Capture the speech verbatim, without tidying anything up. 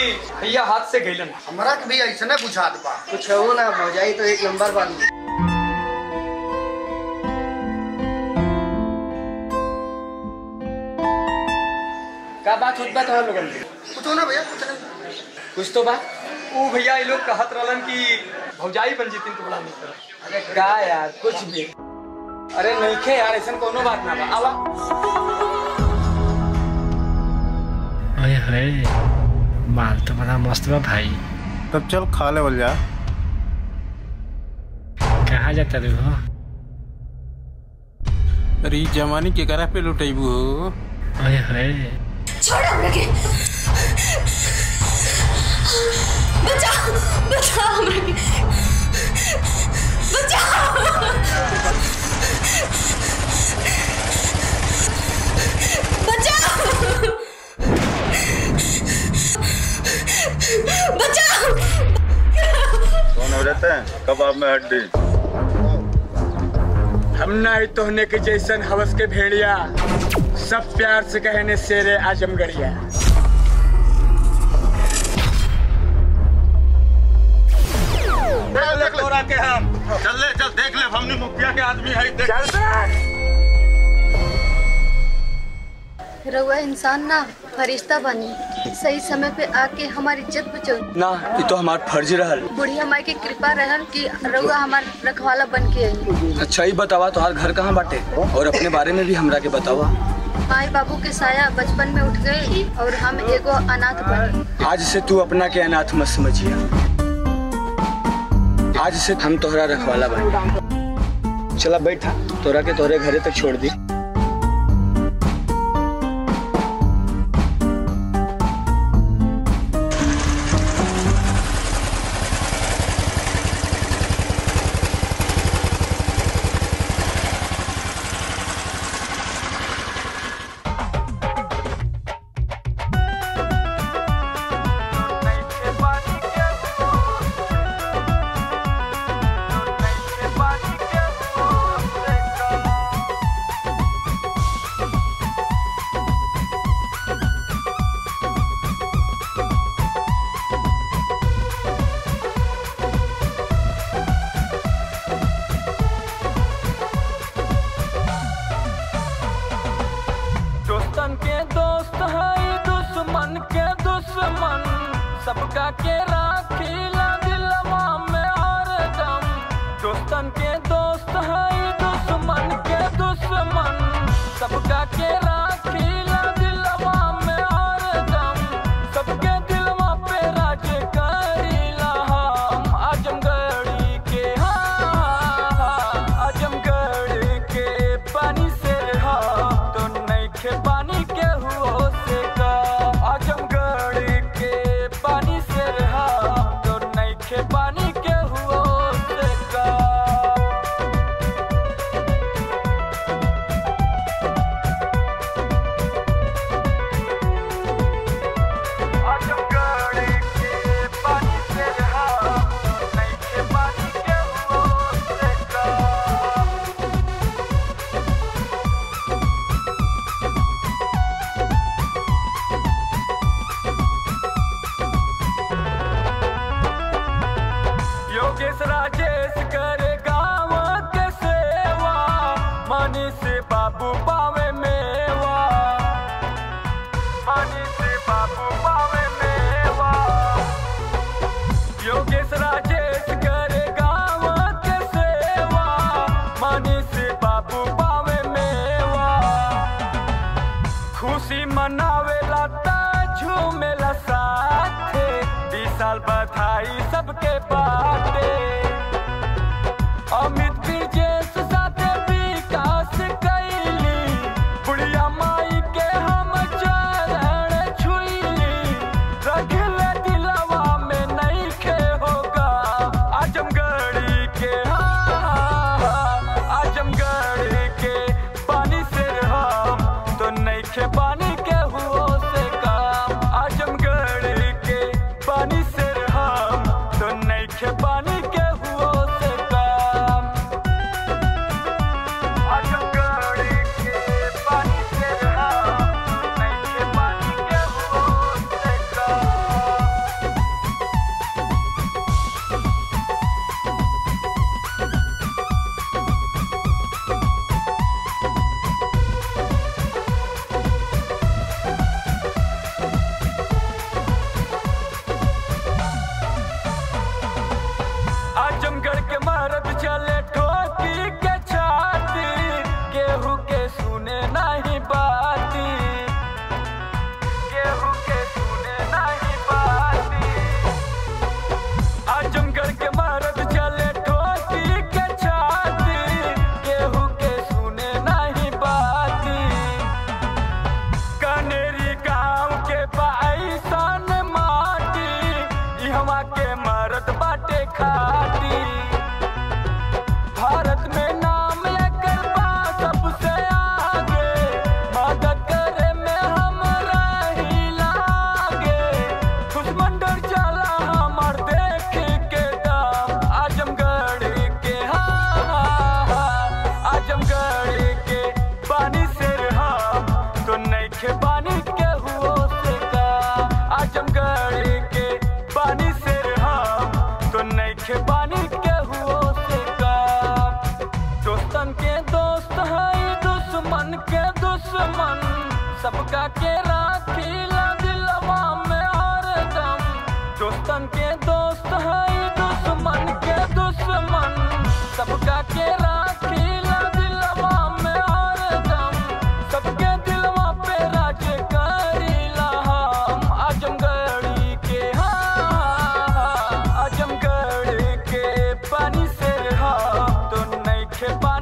भैया हाथ से गइलन। हमरा के भी ऐसे न बुझा दबा। कुछ हो ना भौजाई तो एक नंबर बन। का बात होत बा तोहर लोगन के? कुछ ना भैया, कुछ नहीं। कुछ तो बा। ओ भैया ये लोग कहत रहलन कि भौजाई बन जीतिन तो बड़ा निक। अरे का यार कुछ भी। अरे नइखे यार, ऐसा कोनो बात ना बा। आवा। अरे अरे माल तो बड़ा मस्त बा भाई। तब चल खा लेवल जा। कहाँ जाता रे हो? अरे जवानी के करा पे लुटेबू हो। अरे अरे छोड़ हमरा के। बचाओ बचाओ हमरा के। बचाओ बचाओ बचाओ। कौन हो रहते हैं? कबाब में हड्डी। हम ना ही तोहने के जैसन हवस के भेड़िया, सब प्यार से कहने शेरे आजमगढ़िया। देख ले तोरा के हम। चल ले चल देख ले, हमने मुखिया के आदमी है। देख रउआ इंसान ना फरिश्ता बनी, सही समय पे आके हमारी इज्जत बचाओ। ना ये तो हमार फर्ज रहल। बुढ़िया माई की कृपा रहल कि रउआ हमार रखवाला बन के आई। अच्छा ही बतावा तोहार घर कहाँ बाटे, और अपने बारे में भी हमरा के बतावा। माई बाबू के साया बचपन में उठ गए और हम एगो अनाथ बने। आज से तू अपना के अनाथ मत समझिया। आज से हम तोहरा रखवाला बने। चला बैठा, तोरा के तोहरे घरे तक छोड़ दी। सबका के राखीला दिलवा में हरदम। दोस्तन के दोस्त है दुश्मन के दुश्मन। सबका के राखीला दिलवा में हरदम। सबके दिलवा पे राज करीला हम। आजमगढ़ी के हाँ, आजमगढ़ के पानी से हाँ, तो नहीं खे पानी के हुओ से का। आजमगढ़ के पानी से रहा तो नहीं खे पानी के हुओ से का। सबका के राखीला दिलवा में हरदम दोस्तन के दोस्त है दुश्मन के दुश्मन सबका के राखीला दिलवा में हरदम सबके दिलवा पे राज करीला हम आजमगढ़ी के हाँ आजमगढ़ के पानी से हम तो नहीं खेपा